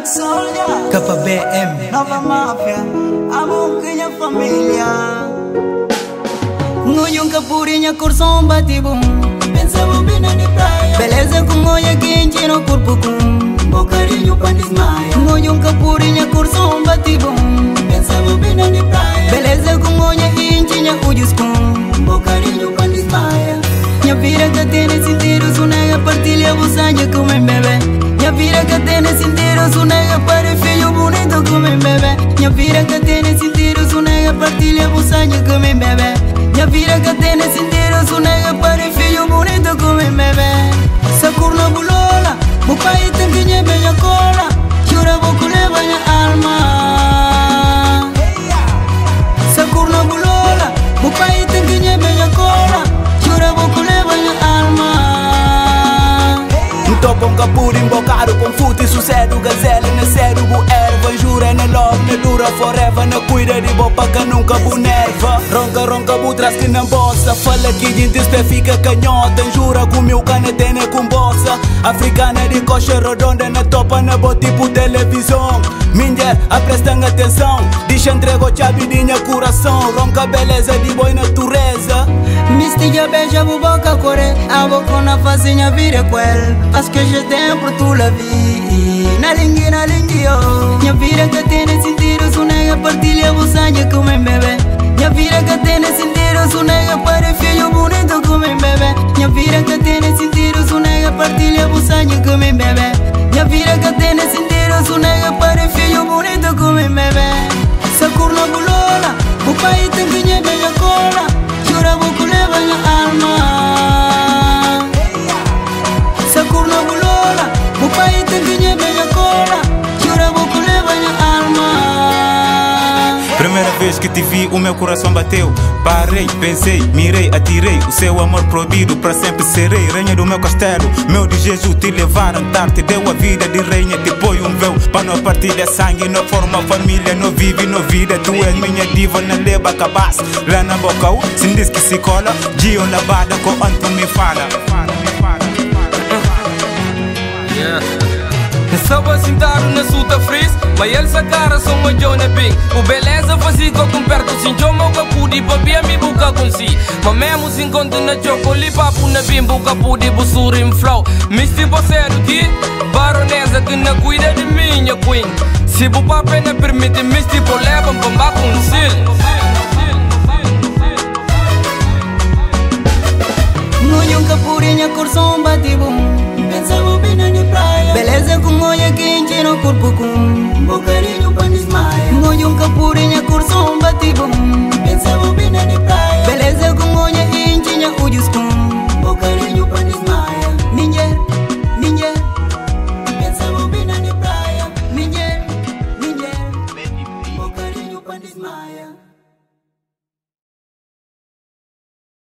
KBM Nova Máfia, amo minha família. Ngoyong kapurinha coração bate bom. Pensava bem na praia. Beleza com olha quente no corpo com Bocarinho pra desmaia. Ngoyong kapurinha coração bate bom. Pensava bem na praia. Beleza com olha quente no olhos com Bocarinho pra desmaia. Minha vira que tem sentido, sonega partilha o sangue com meu bebê. Minha vira que tem sentido, sonega para filho bonito com meu bebê. Minha vira que tem sentido, sonega partilha o sangue com meu bebê. Minha vira que tem sentido, sonega para filho bonito com meu bebê. Sakurna bulola, o pai tem que me bem a cola. Chora vou levar minha alma. Sakurna bulola, o pai tem que me bem a cola. Chora vou levar minha alma. Tô bom capura embocado com fute sucedo gazela na sério bu erva jura na love na dura forever na cuida de bopa que nunca bu nerva ronca bu traz que na bossa fala que gente fica canhota jura com meu cana tem com bossa africana de coxa redonda na topa na bo tipo televisão minha prestem atenção deixa entrego chavidinha coração ronca beleza de boa natureza Mistica beija bu boca corre a boca na fazinha vira quel parce que je t'aime pour toute la vie na lingui oh minha vida que tem sentido sonega partilha o sangue com meu bebê minha vida que tem sentido sonega para filho bonito com meu bebê minha vida que tem sentido sonega partilha o sangue com meu bebê minha vida que tem sentido sonega para filho bonito com meu bebê Sakurna bulola o pai tem que me bem a cola chora vou levar minha alma Sakurna bulola o pai tem que me bem a cola chora vou levar minha alma Primeira vez que te vi o meu coração bateu. Parei, pensei, mirei, atirei. O seu amor proibido para sempre serei. Rainha do meu castelo, meu de Jesus te levaram tarde. Te deu a vida de rainha, te põe um véu. Para não partir de sangue, não forma família. Não vive, não vida, tu és minha diva. Na leba cabaz, lá na boca se diz que se cola. Gio lavada com anto me fala. Estava sentado na suta frizz, mas ele sa cara só uma jona bem. O beleza fazia com perto sem chama que pude beber me buca com si. Mas mesmo se encontra na chocolate papo na bim buca pude busur em flow. Misty você aqui, baronesa que não cuida de minha queen. Se o papo não permite Misty por leva para conselho.